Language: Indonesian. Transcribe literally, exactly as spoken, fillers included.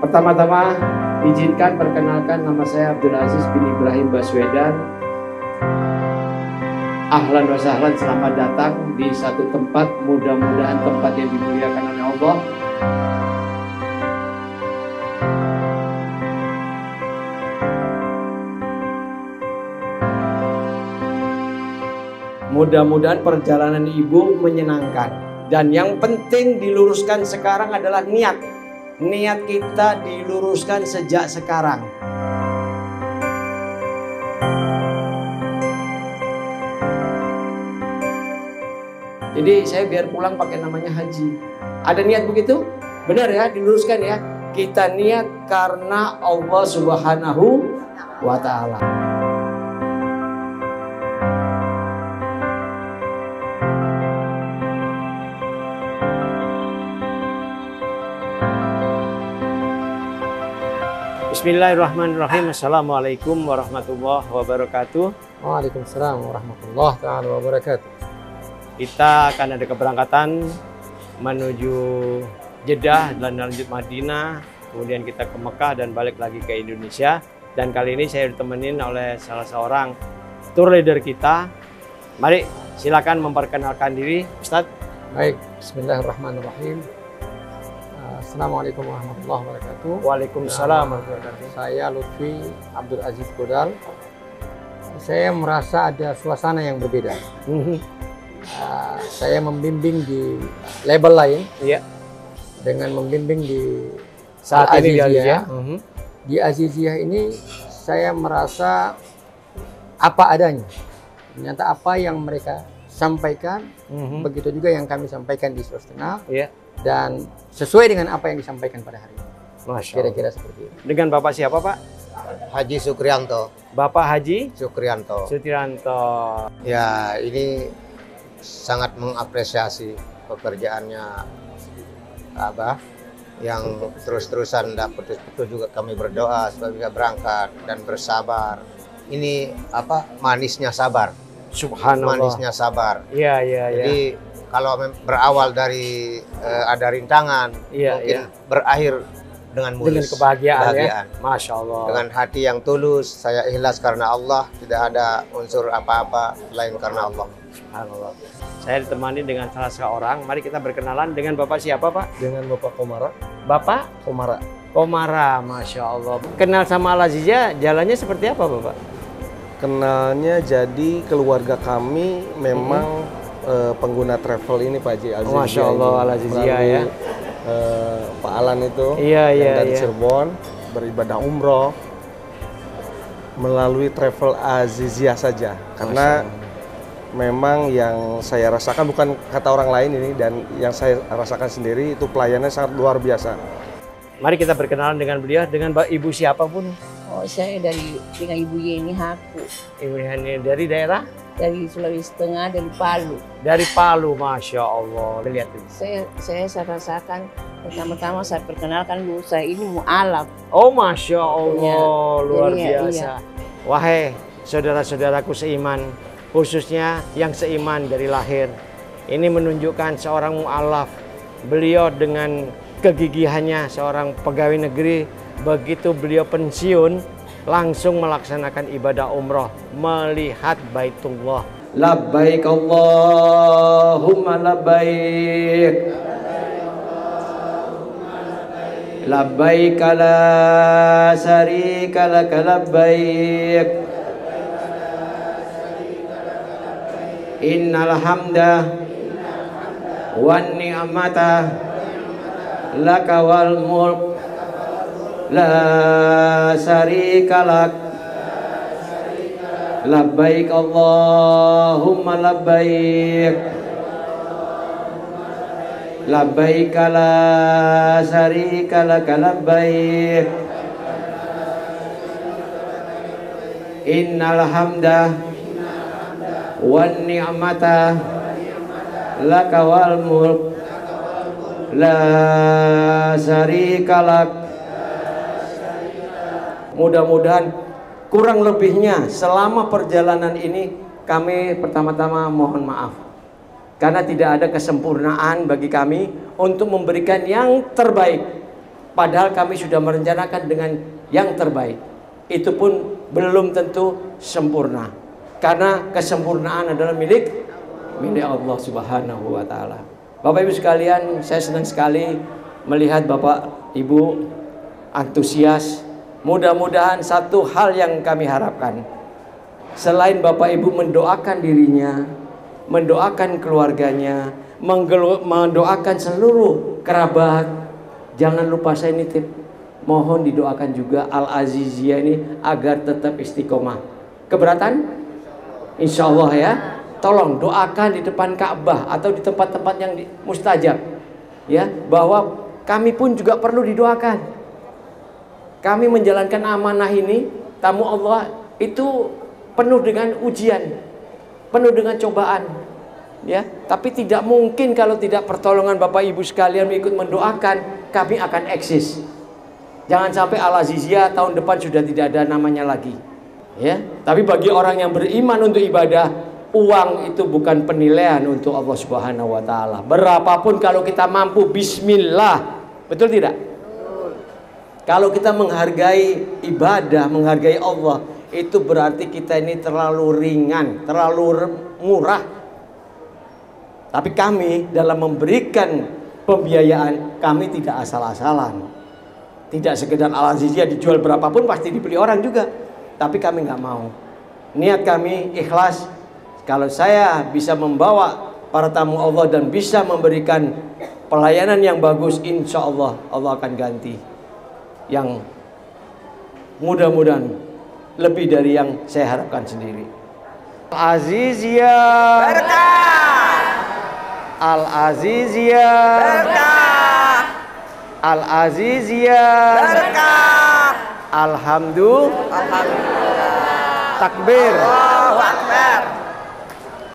Pertama-tama izinkan perkenalkan, nama saya Abdul Aziz bin Ibrahim Baswedan. Ahlan wa sahlan, selamat datang di satu tempat, mudah-mudahan tempat yang dimuliakan oleh Allah. Mudah-mudahan perjalanan ibu menyenangkan. Dan yang penting diluruskan sekarang adalah niat. Niat kita diluruskan sejak sekarang. Jadi saya biar pulang pakai namanya haji. Ada niat begitu? Benar ya, diluruskan ya. Kita niat karena Allah Subhanahu wa Ta'ala. Bismillahirrahmanirrahim. Assalamualaikum warahmatullahi wabarakatuh. Waalaikumsalam warahmatullahi taala wabarakatuh. Kita akan ada keberangkatan menuju Jeddah dan lanjut Madinah, kemudian kita ke Mekah dan balik lagi ke Indonesia. Dan kali ini saya ditemenin oleh salah seorang tour leader kita. Mari silakan memperkenalkan diri, Ustadz. Baik, bismillahirrahmanirrahim. Assalamualaikum warahmatullahi wabarakatuh. Waalaikumsalam warahmatullahi wabarakatuh. Saya Lutfi Abdul Aziz Godal. Saya merasa ada suasana yang berbeda. uh, saya membimbing di label lain, iya, dengan membimbing di saat ini di Aziziyah. Uh-huh. Di Aziziyah ini saya merasa apa adanya. Ternyata apa yang mereka sampaikan, uh-huh, begitu juga yang kami sampaikan di Sulawesi, iya, dan sesuai dengan apa yang disampaikan pada hari ini. Kira-kira seperti itu. Dengan Bapak siapa, Pak? Haji Sukrianto. Bapak Haji Sukrianto. Sukrianto. Ya, ini sangat mengapresiasi pekerjaannya Abah yang terus-terusan tidak putus-putus. Juga kami berdoa supaya bisa berangkat dan bersabar. Ini apa? Manisnya sabar. Subhanallah. Manisnya sabar. Iya, iya, iya. Jadi kalau berawal dari uh, ada rintangan, iya, mungkin iya, berakhir dengan mulus, dengan kebahagiaan, kebahagiaan. Ya? Masya Allah. Dengan hati yang tulus, saya ikhlas karena Allah, tidak ada unsur apa-apa lain karena Allah. Subhanallah. Saya ditemani dengan salah seorang. Mari kita berkenalan dengan Bapak siapa, Pak? Dengan Bapak Komara. Bapak Komara. Komara, Masya Allah. Kenal sama Al-Aziziyah, jalannya seperti apa, Bapak? Kenalnya jadi keluarga kami memang hmm. Uh, pengguna travel ini Pak Haji Al-Aziziyah. Masya Allah, Al-Aziziyah ya. Uh, Pak Alan itu iya, yang iya, dari iya. Cirebon beribadah umroh melalui travel Aziziyah saja. Karena memang yang saya rasakan, bukan kata orang lain ini, dan yang saya rasakan sendiri itu pelayanannya sangat luar biasa. Mari kita berkenalan dengan beliau, dengan Ibu siapapun. Oh, saya dari dengan Ibu Yeni Haku. Ibu Yeni dari daerah? Dari Sulawesi Tengah, dari Palu. Dari Palu, Masya Allah. Lihat ini. Saya, saya, saya rasakan, pertama-tama saya perkenalkan dulu, saya ini mu'alaf. Oh, Masya Allah, ya, luar jadi, biasa. Iya. Wahai saudara-saudaraku seiman, khususnya yang seiman dari lahir. Ini menunjukkan seorang mu'alaf. Beliau dengan kegigihannya, seorang pegawai negeri, begitu beliau pensiun, langsung melaksanakan ibadah umroh, melihat Baitullah. Labbaik Allahumma labbaik. Labbaik la syarika lak labbaik. Innal hamda wan ni'mata laka wal mulk la syarika lak. Labbaik Allahumma labbaik. Labbaik la syarika lak labbaik. Innal hamda wan ni'mata laka wal mulk la syarika lak. Mudah-mudahan kurang lebihnya selama perjalanan ini kami pertama-tama mohon maaf karena tidak ada kesempurnaan bagi kami untuk memberikan yang terbaik. padahal kami sudah merencanakan dengan yang terbaik. Itu pun belum tentu sempurna, karena kesempurnaan adalah milik milik Allah Subhanahu wa Ta'ala. Bapak Ibu sekalian, saya senang sekali melihat Bapak Ibu antusias. Mudah-mudahan satu hal yang kami harapkan, selain Bapak Ibu mendoakan dirinya, mendoakan keluarganya, mendoakan seluruh kerabat, jangan lupa saya nitip, mohon didoakan juga Al-Aziziyah ini agar tetap istiqomah. Keberatan? Insya Allah ya. Tolong doakan di depan Ka'bah atau di tempat-tempat yang mustajab, ya, bahwa kami pun juga perlu didoakan. Kami menjalankan amanah ini, tamu Allah itu penuh dengan ujian, penuh dengan cobaan, ya. Tapi tidak mungkin kalau tidak pertolongan Bapak Ibu sekalian ikut mendoakan, kami akan eksis. Jangan sampai Al-Aziziyah tahun depan sudah tidak ada namanya lagi, ya. Tapi bagi orang yang beriman untuk ibadah, uang itu bukan penilaian untuk Allah Subhanahu wa Ta'ala. Berapapun kalau kita mampu, bismillah. Betul tidak? Betul. Kalau kita menghargai ibadah, menghargai Allah, itu berarti kita ini terlalu ringan, terlalu murah. Tapi kami dalam memberikan pembiayaan, kami tidak asal-asalan. Tidak sekedar Al-Aziziyah dijual berapapun pasti dibeli orang juga. Tapi kami nggak mau. Niat kami ikhlas. Kalau saya bisa membawa para tamu Allah dan bisa memberikan pelayanan yang bagus, insya Allah Allah akan ganti yang mudah-mudahan lebih dari yang saya harapkan sendiri. Al-Aziziyah berkah, Al-Aziziyah berkah, Al-Aziziyah berkah. Alhamdulillah, Alhamdulillah. Takbir, Allahu Akbar.